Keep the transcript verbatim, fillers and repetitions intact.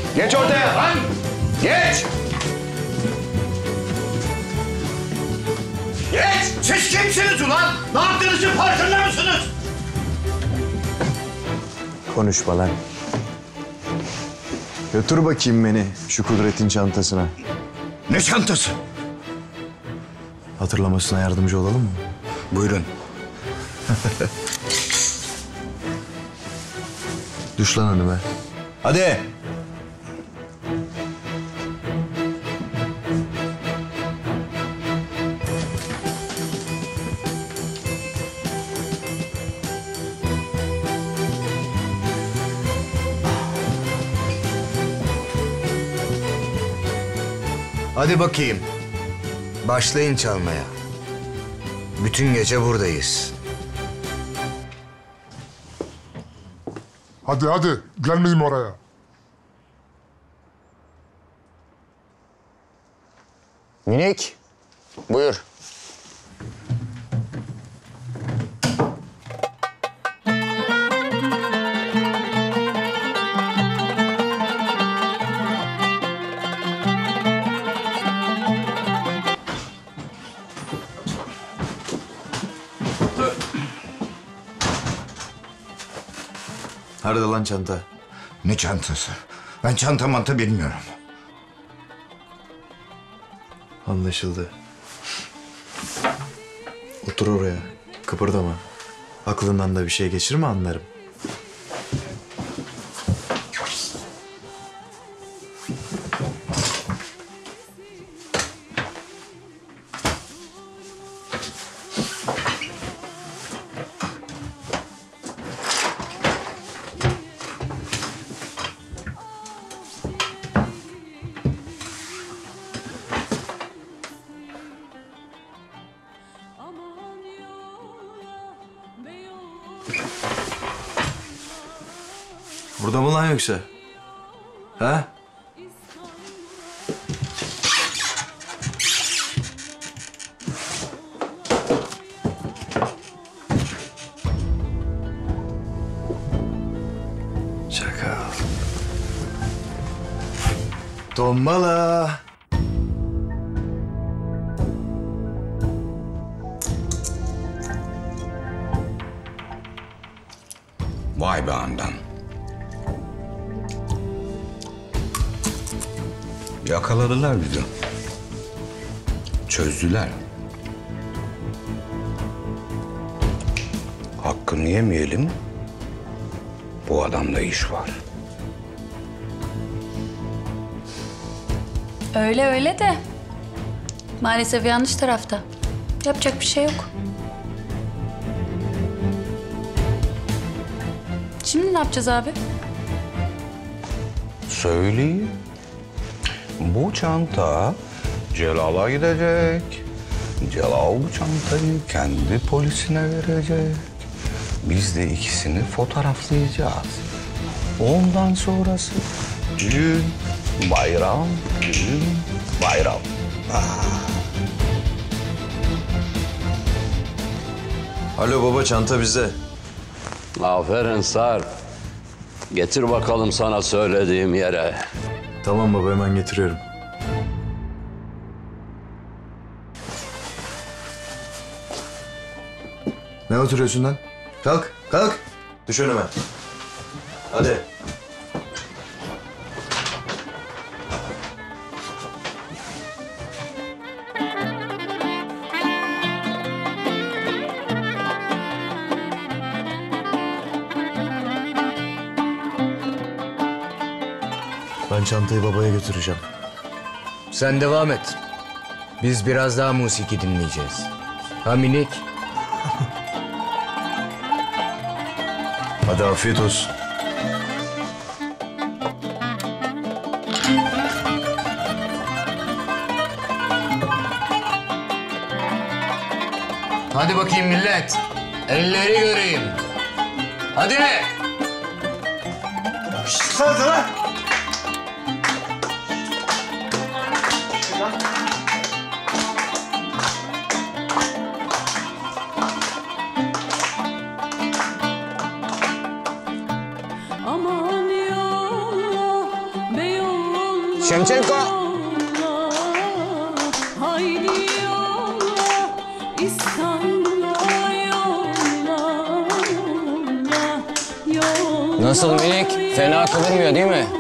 Geç ortaya lan! Geç! Geç! Siz kimsiniz ulan? Ne yaptığınızın farkında mısınız? Konuşma lan. Götür bakayım beni şu Kudret'in çantasına. Ne çantası? Hatırlamasına yardımcı olalım mı? Buyurun. Düş lan önüme. Hadi. Hadi bakayım. Başlayın çalmaya. Bütün gece buradayız. Hadi hadi, gelmedim oraya. Minik, buyur. Nerede lan çanta? Ne çantası? Ben çanta manta bilmiyorum. Anlaşıldı. Otur oraya. Kıpırdama. Aklından da bir şey geçirme anlarım. Burada mı lan yoksa? Ha? Çakal. Tombala. Vay be andan. Yakaladılar bizi. Çözdüler. Hakkını yemeyelim. Bu adamda iş var. Öyle öyle de maalesef yanlış tarafta. Yapacak bir şey yok. Şimdi ne yapacağız abi? Söyleyeyim. Bu çanta Celal'a gidecek. Celal bu çantayı kendi polisine verecek. Biz de ikisini fotoğraflayacağız. Ondan sonrası düğün, bayram, düğün, bayram. Alo baba, çanta bizde. Aferin Sarp. Getir bakalım sana söylediğim yere. Tamam baba, hemen getiriyorum. Ne oturuyorsun lan? Kalk, kalk. Düş önüme. Hadi. Ben çantayı babaya götüreceğim. Sen devam et. Biz biraz daha musiki dinleyeceğiz. Ha minik? Hadi afiyet olsun. Hadi bakayım millet. Elleri göreyim. Hadi. Sana lan. Aman yolla, Beyoğlu Şemçenko! Haydi yolla, İstanbul'a yolla, yolla, yolla. Nasıl minik? Fena kıvırmıyor değil mi?